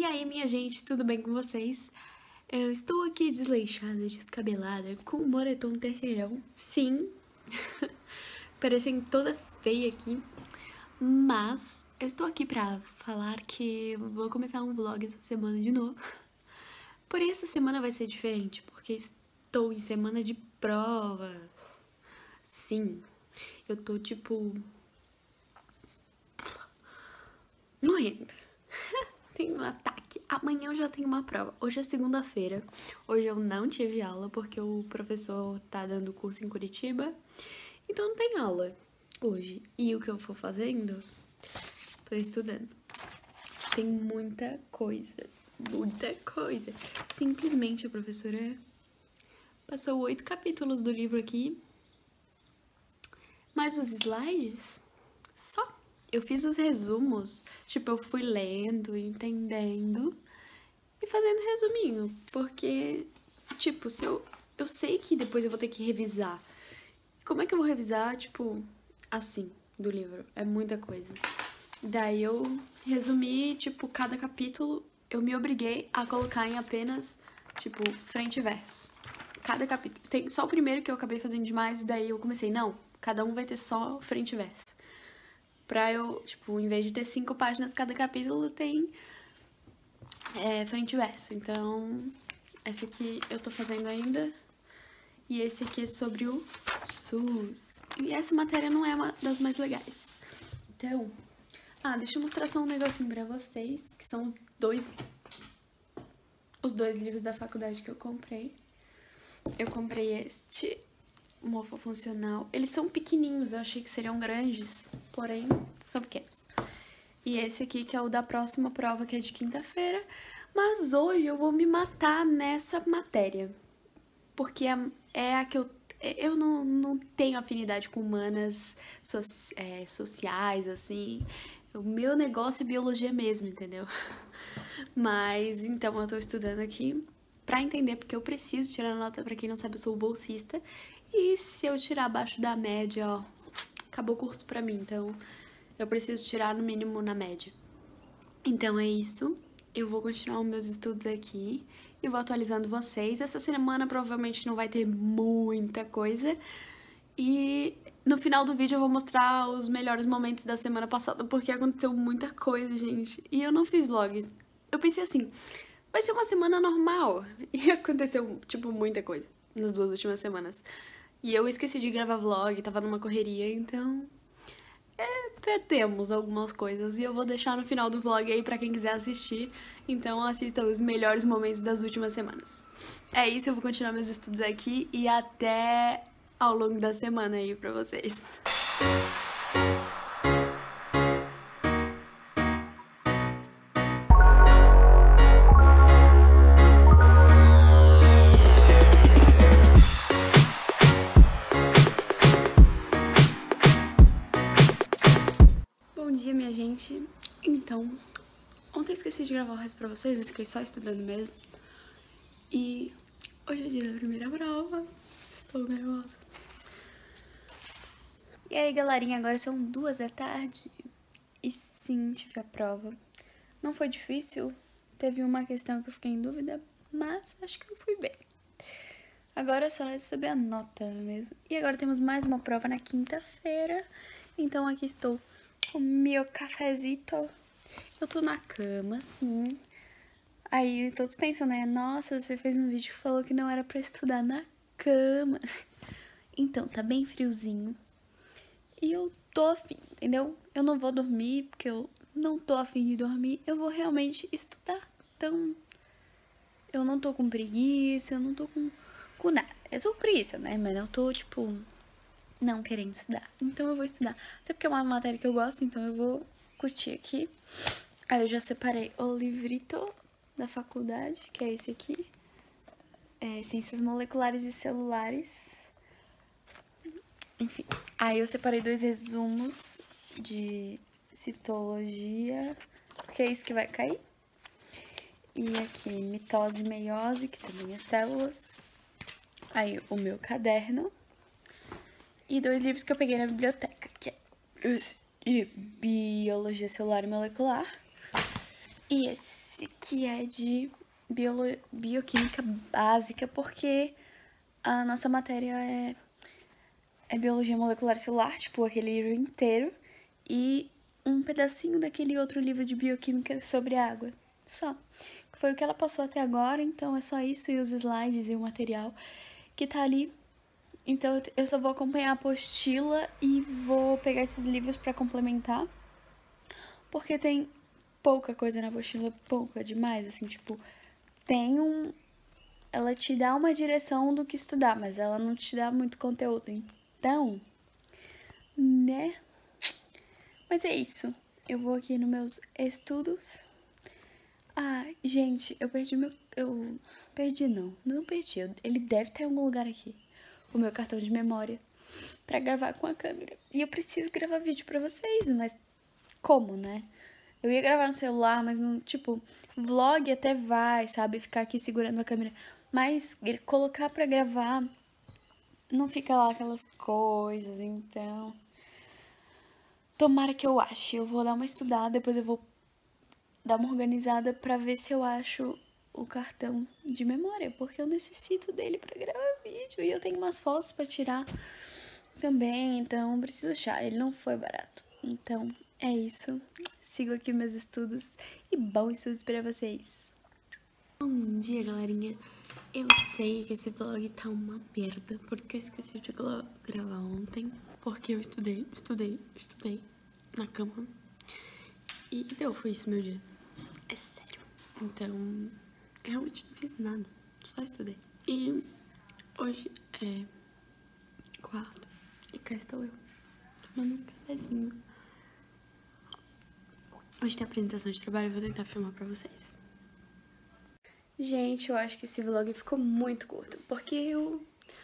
aí, minha gente, tudo bem com vocês? Eu estou aqui desleixada, descabelada, com o moletom terceirão. Sim, parecendo toda feia aqui. Mas eu estou aqui pra falar que vou começar um vlog essa semana de novo. Porém, essa semana vai ser diferente, porque estou em semana de provas. Sim, eu tô tipo... morrendo. Tenho um ataque. Amanhã eu já tenho uma prova. Hoje é segunda-feira. Hoje eu não tive aula porque o professor tá dando curso em Curitiba. Então não tem aula hoje. E o que eu for fazendo? Tô estudando. Tem muita coisa. Muita coisa. Simplesmente a professora passou 8 capítulos do livro aqui. Mas os slides, só. Eu fiz os resumos, tipo, eu fui lendo, entendendo e fazendo resuminho, porque, tipo, se eu sei que depois eu vou ter que revisar. Como é que eu vou revisar, tipo, assim, do livro? É muita coisa. Daí eu resumi, tipo, cada capítulo, eu me obriguei a colocar em apenas, tipo, frente e verso. Cada capítulo. Tem só o primeiro que eu acabei fazendo demais, e daí eu comecei, não, cada um vai ter só frente e verso. Pra eu, tipo, em vez de ter 5 páginas cada capítulo, tem frente e verso. Então, esse aqui eu tô fazendo ainda. E esse aqui é sobre o SUS. E essa matéria não é uma das mais legais. Então, deixa eu mostrar só um negocinho pra vocês, que são os dois livros da faculdade que eu comprei. Eu comprei este, Morfofuncional. Eles são pequenininhos, eu achei que seriam grandes, porém são pequenos. E esse aqui que é o da próxima prova, que é de quinta-feira. Mas hoje eu vou me matar nessa matéria, porque é a que eu não tenho afinidade com humanas sociais, assim. O meu negócio é biologia mesmo, entendeu? Mas, então, eu tô estudando aqui pra entender, porque eu preciso tirar nota. Pra quem não sabe, eu sou bolsista. E se eu tirar abaixo da média, ó, acabou o curso pra mim. Então, eu preciso tirar no mínimo na média. Então, é isso. Eu vou continuar os meus estudos aqui e vou atualizando vocês. Essa semana provavelmente não vai ter muita coisa. E no final do vídeo eu vou mostrar os melhores momentos da semana passada, porque aconteceu muita coisa, gente. E eu não fiz vlog. Eu pensei assim, vai ser uma semana normal. E aconteceu, tipo, muita coisa nas 2 últimas semanas. E eu esqueci de gravar vlog, tava numa correria, então... perdemos algumas coisas. E eu vou deixar no final do vlog aí pra quem quiser assistir. Então assista os melhores momentos das últimas semanas. É isso, eu vou continuar meus estudos aqui e até ao longo da semana aí pra vocês. Bom dia, minha gente. Então, ontem eu esqueci de gravar o resto pra vocês, eu fiquei só estudando mesmo. E hoje é o dia da primeira prova. Estou nervosa. E aí, galerinha, agora são 2 da tarde. E sim, tive a prova. Não foi difícil, teve uma questão que eu fiquei em dúvida, mas acho que eu fui bem. Agora é só receber a nota mesmo. E agora temos mais uma prova na quinta-feira. Então aqui estou com meu cafezito. Eu tô na cama, sim. Aí todos pensam, né? Nossa, você fez um vídeo que falou que não era pra estudar na cama. Então, tá bem friozinho. E eu tô afim, entendeu? Eu não vou dormir porque eu não tô afim de dormir. Eu vou realmente estudar. Então, eu não tô com preguiça, eu não tô com nada. Eu tô com preguiça, né? Mas eu tô, tipo, não querendo estudar. Então eu vou estudar. Até porque é uma matéria que eu gosto, então eu vou curtir aqui. Aí eu já separei o livrito da faculdade, que é esse aqui. É Ciências Moleculares e Celulares. Enfim. Aí eu separei 2 resumos de citologia, que é isso que vai cair. E aqui, mitose e meiose, que também é células. Aí o meu caderno. E 2 livros que eu peguei na biblioteca, que é esse de Biologia Celular e Molecular. E esse esse que é de bioquímica básica, porque a nossa matéria é biologia molecular celular, tipo aquele livro inteiro, e um pedacinho daquele outro livro de bioquímica sobre a água. Só. Foi o que ela passou até agora, então é só isso e os slides e o material que tá ali. Então eu só vou acompanhar a apostila e vou pegar esses livros pra complementar, porque tem pouca coisa na apostila, pouca demais, assim, tipo, tem um... Ela te dá uma direção do que estudar, mas ela não te dá muito conteúdo, então, né? Mas é isso, eu vou aqui nos meus estudos. Ah, gente, eu perdi meu... Não perdi, ele deve ter em algum lugar aqui, o meu cartão de memória pra gravar com a câmera. E eu preciso gravar vídeo pra vocês, mas como, né? Eu ia gravar no celular, mas não, tipo, vlog até vai, sabe? Ficar aqui segurando a câmera. Mas colocar pra gravar, não fica lá aquelas coisas, então... Tomara que eu ache. Eu vou dar uma estudada, depois eu vou dar uma organizada pra ver se eu acho o cartão de memória, porque eu necessito dele pra gravar vídeo. E eu tenho umas fotos pra tirar também, então preciso achar. Ele não foi barato. Então, é isso. Sigo aqui meus estudos e bons estudos pra vocês. Bom dia, galerinha. Eu sei que esse vlog tá uma merda, porque eu esqueci de gravar ontem, porque eu estudei na cama. E deu, foi isso meu dia. É sério. Então, eu realmente não fiz nada, só estudei. E hoje é quarta e cá estou eu, tomando um cafezinho. Hoje tem apresentação de trabalho, eu vou tentar filmar pra vocês. Gente, eu acho que esse vlog ficou muito curto, porque eu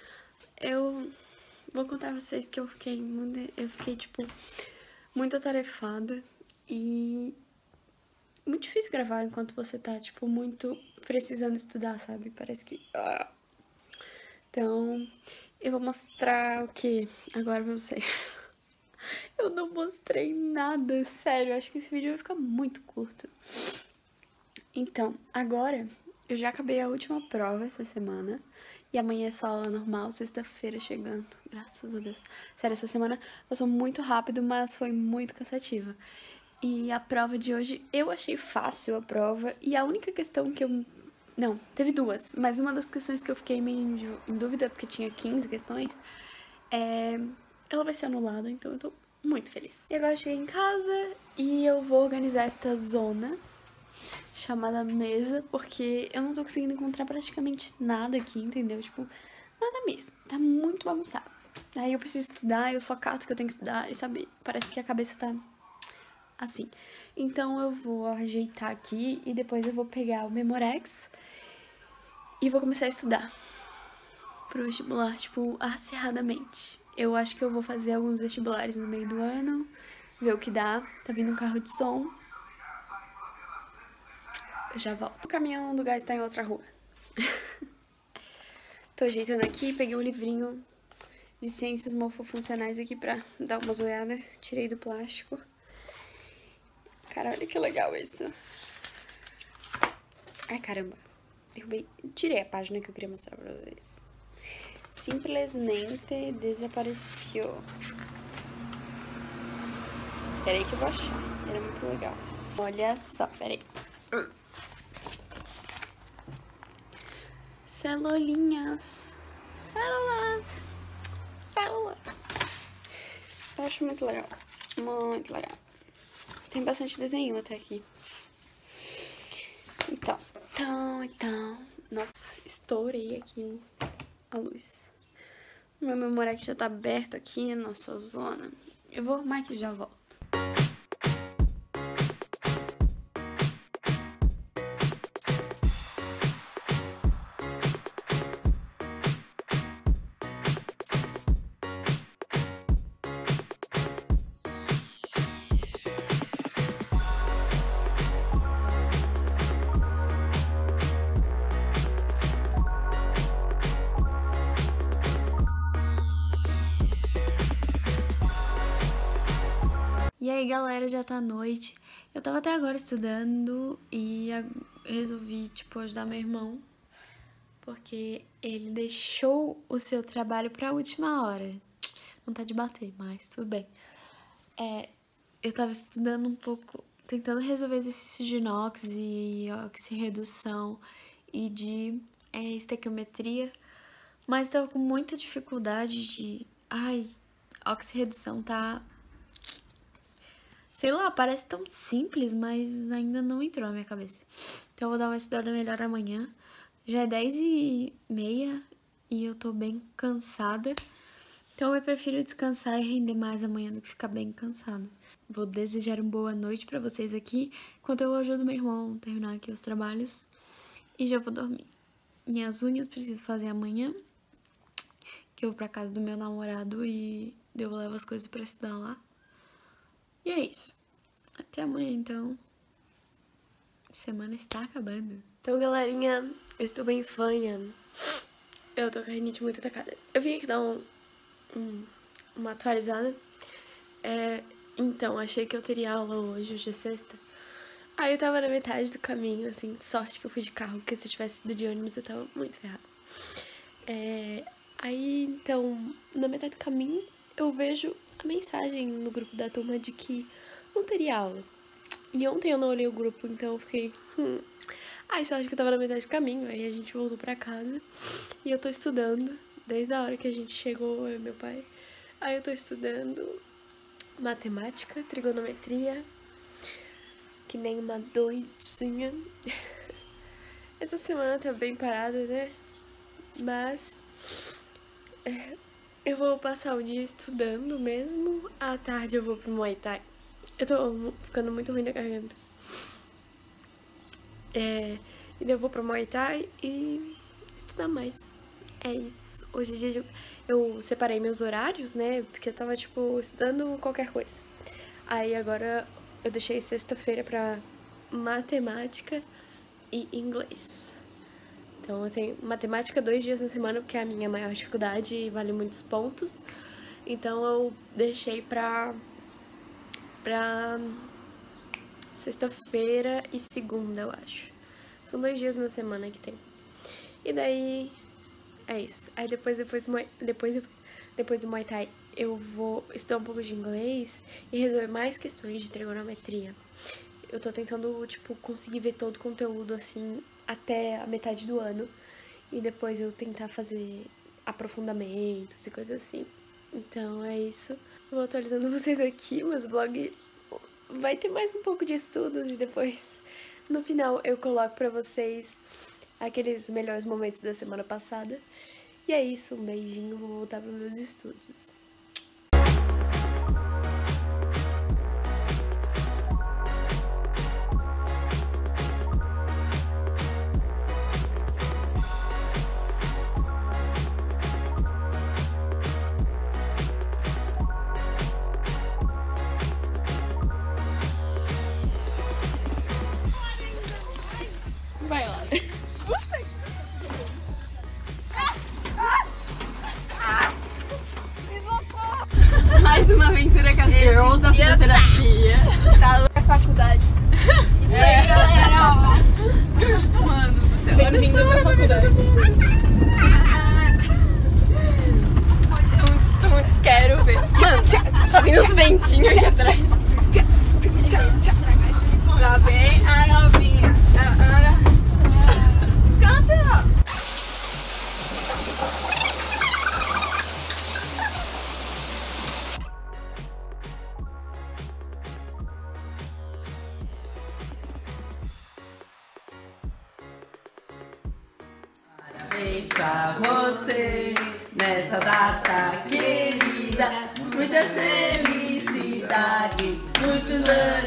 vou contar pra vocês que eu fiquei, tipo, muito atarefada e muito difícil gravar enquanto você tá, tipo, muito precisando estudar, sabe? Parece que... Então, eu vou mostrar o que agora pra vocês. Eu não mostrei nada, sério, acho que esse vídeo vai ficar muito curto. Então, agora eu já acabei a última prova essa semana. E amanhã é só aula normal, sexta-feira chegando, graças a Deus. Sério, essa semana passou muito rápido, mas foi muito cansativa. E a prova de hoje, eu achei fácil a prova. E a única questão que eu... Não, teve duas, mas uma das questões que eu fiquei meio em dúvida, porque tinha 15 questões, ela vai ser anulada, então eu tô muito feliz. E agora eu cheguei em casa e eu vou organizar esta zona chamada mesa, porque eu não tô conseguindo encontrar praticamente nada aqui, entendeu? Tipo, nada mesmo, tá muito bagunçado. Aí eu preciso estudar, eu só cato que eu tenho que estudar e, sabe, parece que a cabeça tá assim. Então eu vou ajeitar aqui e depois eu vou pegar o Memorex e vou começar a estudar pro vestibular, tipo, acirradamente. Eu acho que eu vou fazer alguns vestibulares no meio do ano, ver o que dá. Tá vindo um carro de som. Eu já volto. O caminhão do gás tá em outra rua. Tô ajeitando aqui, peguei um livrinho de ciências morfofuncionais aqui pra dar uma zoiada. Tirei do plástico. Cara, olha que legal isso. Ai, caramba. Derrubei. Tirei a página que eu queria mostrar pra vocês. Simplesmente desapareceu. Peraí que eu vou achar. Era muito legal. Olha só, peraí. Celulinhas. Células. Eu acho muito legal. Muito legal. Tem bastante desenho até aqui. Então. Nossa, estourei aqui a luz. Meu Memorex já tá aberto aqui na nossa zona. Eu vou arrumar aqui e já volto. E aí, galera, já tá à noite. Eu tava até agora estudando e resolvi, tipo, ajudar meu irmão, porque ele deixou o seu trabalho pra última hora. Não tá de bater, mas tudo bem. Eu tava estudando um pouco, tentando resolver exercícios de inox e oxirredução e de estequiometria, mas tava com muita dificuldade de... Ai, oxirredução tá... Sei lá, parece tão simples, mas ainda não entrou na minha cabeça. Então eu vou dar uma estudada melhor amanhã. Já é 10h30 e eu tô bem cansada. Então eu prefiro descansar e render mais amanhã do que ficar bem cansada. Vou desejar uma boa noite pra vocês aqui, enquanto eu ajudo meu irmão a terminar aqui os trabalhos. E já vou dormir. Minhas unhas preciso fazer amanhã, que eu vou pra casa do meu namorado e eu levo as coisas pra estudar lá. E é isso. Até amanhã, então. A semana está acabando. Então, galerinha, eu estou bem fanha. Eu tô com a rinite muito atacada. Eu vim aqui dar uma atualizada. Então, achei que eu teria aula hoje é sexta. Aí eu tava na metade do caminho, assim, sorte que eu fui de carro, porque se eu tivesse ido de ônibus eu tava muito ferrada. Aí, então, na metade do caminho, eu vejo a mensagem no grupo da turma de que não teria aula. E ontem eu não olhei o grupo, então eu fiquei... Aí sorte que eu tava na metade do caminho, aí a gente voltou pra casa. E eu tô estudando, desde a hora que a gente chegou, eu e meu pai. Aí eu tô estudando matemática, trigonometria, que nem uma doidinha. Essa semana tá bem parada, né? Mas eu vou passar o dia estudando mesmo. À tarde eu vou pro Muay Thai. Eu tô ficando muito ruim da garganta. E daí eu vou pro Muay Thai e estudar mais. É isso. Hoje eu separei meus horários, né? Porque eu tava, tipo, estudando qualquer coisa. Aí agora eu deixei sexta-feira pra matemática e inglês. Então eu tenho matemática 2 dias na semana, porque é a minha maior dificuldade e vale muitos pontos. Então eu deixei pra sexta-feira e segunda, eu acho. São 2 dias na semana que tem. E daí é isso. Aí depois do Muay Thai eu vou estudar um pouco de inglês e resolver mais questões de trigonometria. Eu tô tentando, tipo, conseguir ver todo o conteúdo, assim, até a metade do ano. E depois eu tentar fazer aprofundamentos e coisas assim. Então é isso. Eu vou atualizando vocês aqui, mas o blog vai ter mais um pouco de estudos e depois, no final, eu coloco pra vocês aqueles melhores momentos da semana passada. E é isso, um beijinho, vou voltar pros meus estudos. Vai lá. Mais uma aventura com as girls da fisioterapia. Tá na faculdade. Isso aí, galera, ó. Mano do céu. Bem-vindos à faculdade. Tunts, quero ver. Tá vindo os ventinhos aqui atrás. Lá vem a novinha. Canta! Parabéns pra você, nessa data querida, muitas felicidades, muitos anos.